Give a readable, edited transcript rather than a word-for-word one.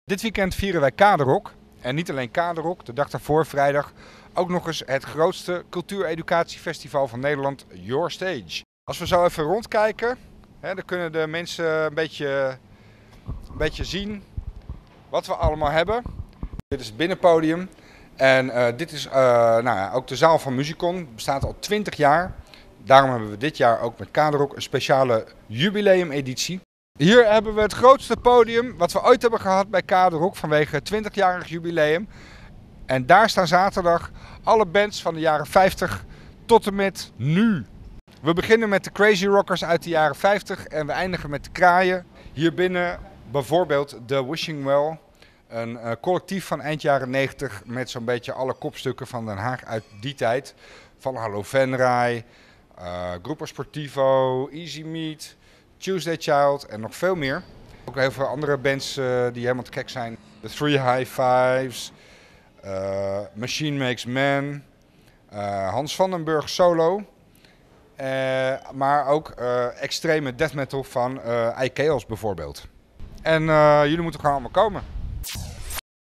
Dit weekend vieren wij Kaderok. En niet alleen Kaderok, de dag daarvoor, vrijdag, ook nog eens het grootste cultuureducatiefestival van Nederland, Your Stage. Als we zo even rondkijken, dan kunnen de mensen een beetje zien wat we allemaal hebben. Dit is het binnenpodium en dit is ook de zaal van Musicon. Het bestaat al 20 jaar. Daarom hebben we dit jaar ook met Kaderok een speciale jubileumeditie. Hier hebben we het grootste podium wat we ooit hebben gehad bij Kaderok vanwege het 20-jarig jubileum. En daar staan zaterdag alle bands van de jaren 50 tot en met nu. We beginnen met de Crazy Rockers uit de jaren 50 en we eindigen met de Kraaien. Hier binnen bijvoorbeeld The Wishing Well, een collectief van eind jaren 90 met zo'n beetje alle kopstukken van Den Haag uit die tijd. Van Hallo Venray, Gruppo Sportivo, Easy Meat, Tuesday Child en nog veel meer. Ook heel veel andere bands die helemaal te gek zijn. The Three High Fives, Machine Makes Man, Hans Vandenburg solo. Maar ook extreme death metal van Ikeos bijvoorbeeld. En jullie moeten gewoon allemaal komen.